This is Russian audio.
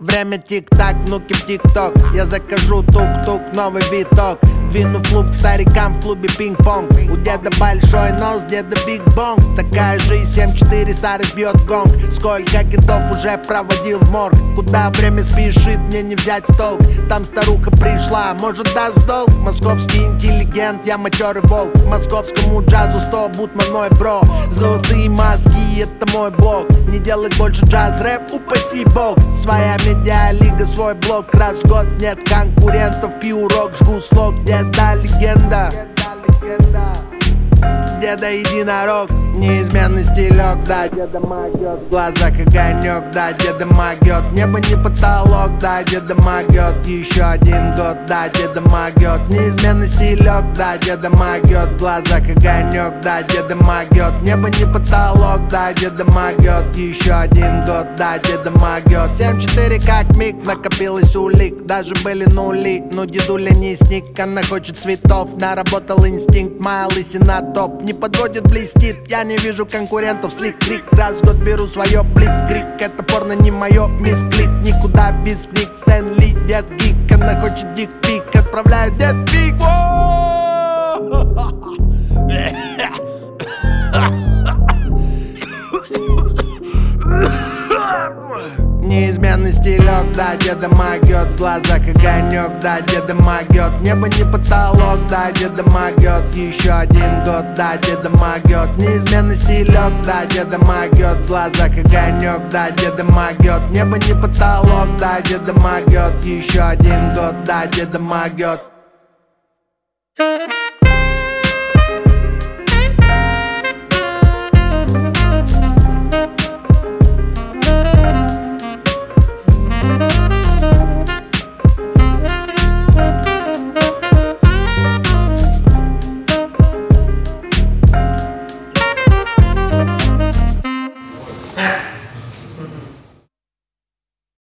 Время тик-так, внуки в тик-ток. Я закажу тук-тук, новый виток. Двину в клуб к старикам в клубе пинг-понг. У деда большой нос, деда биг-бонг. Такая жизнь, 7-4, старость бьет гонг. Сколько кидов уже проводил в морг. Куда время спешит, мне не взять в толк. Там старуха пришла, может даст в долг. Московский интеллигент, я матерый волк. Московскому джазу 100, Бутман мой бро. Золотые мозги, это мой блог. Не делать больше джаз-рэп, упаси бог. Своя медиалига, свой блог. Раз в год нет конкурентов, пью рок, жгу слог. Деда легенда, деда единорог. Неизменный стилек, да, деда могет. В глазах огонек, да, деда могет. Небо не потолок, да, деда могет. Еще один год, да, деда могет. Неизменный стилек, да, деда могет. В глазах огонек, да, деда могет. Небо не потолок, да, деда могет. Еще один год, да, деда могет. 7-4 как миг, накопилось улик. Даже были нули, но дедуля не сник. Она хочет цветов, наработал инстинкт. Моя лысина топ, не подводит, блестит. Я не вижу конкурентов, слик-крик. Раз в год беру свое блиц-крик. Это порно не мое, мисс-клик. Никуда без книг, Стэнли, дед гик. Она хочет дик-пик, отправляю дед-пик. Неизменный стилек, да, деда могет. В глазах огонек, да, деда могет. Небо не потолок, да, деда могет. Еще один год, да, деда могет. Неизменный стилек, да, деда могет. В глазах огонек, да, деда могет. Небо не потолок, да, деда могет. Еще один год, да, деда могет.